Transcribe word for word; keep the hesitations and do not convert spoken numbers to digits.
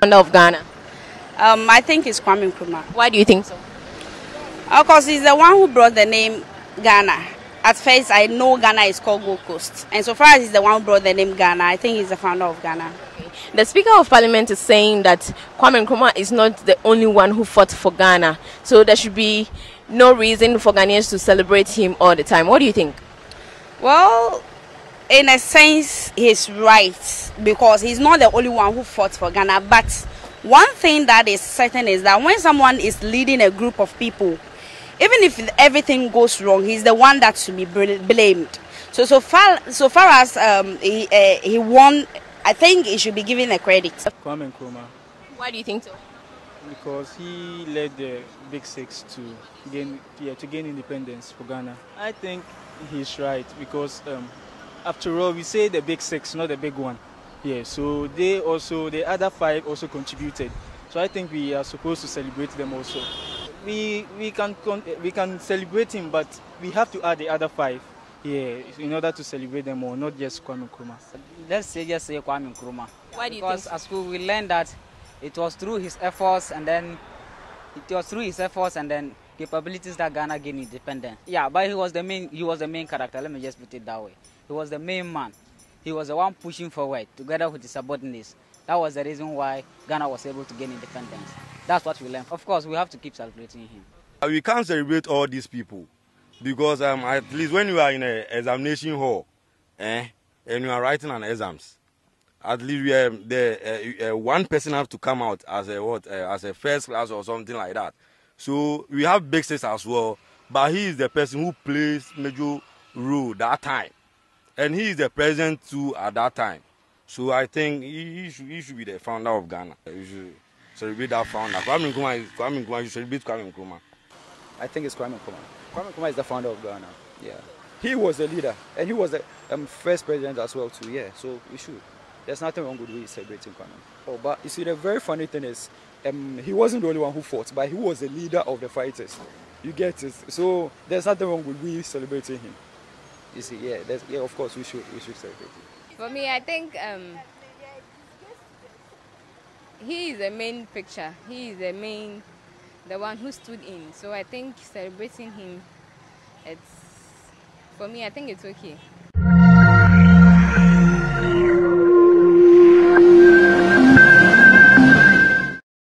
of Ghana? Um, I think it's Kwame Nkrumah. Why do you think so? Of course, he's the one who brought the name Ghana. At first, I know Ghana is called Gold Coast. And so far as he's the one who brought the name Ghana, I think he's the founder of Ghana. Okay. The Speaker of Parliament is saying that Kwame Nkrumah is not the only one who fought for Ghana. So there should be no reason for Ghanaians to celebrate him all the time. What do you think? Well, in a sense, he's right. Because he's not the only one who fought for Ghana. But one thing that is certain is that when someone is leading a group of people, even if everything goes wrong, he's the one that should be blamed. So so far, so far as um, he uh, he won, I think he should be given a credit. Kwame Nkrumah. Why do you think so? Because he led the Big Six to gain yeah, to gain independence for Ghana. I think he's right because um, after all, we say the Big Six, not the big one. Yeah, so they also the other five also contributed. So I think we are supposed to celebrate them also. We we can we can celebrate him, but we have to add the other five, yeah, in order to celebrate them all, not just Kwame Nkrumah. Let's say just say Kwame Nkrumah. Why do you because think so? At school we learned that it was through his efforts and then it was through his efforts and then capabilities that Ghana gained independence. Yeah, but he was the main he was the main character. Let me just put it that way. He was the main man. He was the one pushing forward together with his subordinates. That was the reason why Ghana was able to gain independence. That's what we learned. Of course, we have to keep celebrating him. We can't celebrate all these people because um, at least when you are in an examination hall eh, and you are writing an exams, at least we, um, the, uh, uh, one person has to come out as a what uh, as a first class or something like that. So we have big six as well, but he is the person who plays major role that time, and he is the president too at that time. So I think he, he, should, he should be the founder of Ghana. You should celebrate that founder. Kwame Nkrumah is Kwame Nkrumah. You should celebrate Kwame Nkrumah. I think it's Kwame Nkrumah. Kwame Nkrumah is the founder of Ghana. Yeah, he was the leader, and he was the um, first president as well too. Yeah, so we should. There's nothing wrong with we celebrating Kwame. Oh, but you see, the very funny thing is, um, he wasn't the only one who fought, but he was the leader of the fighters. You get it? So there's nothing wrong with we celebrating him. You see, yeah, yeah. Of course, we should we should celebrate him. For me, I think um, he is the main picture. He is the main, the one who stood in. So I think celebrating him, it's, for me, I think it's okay.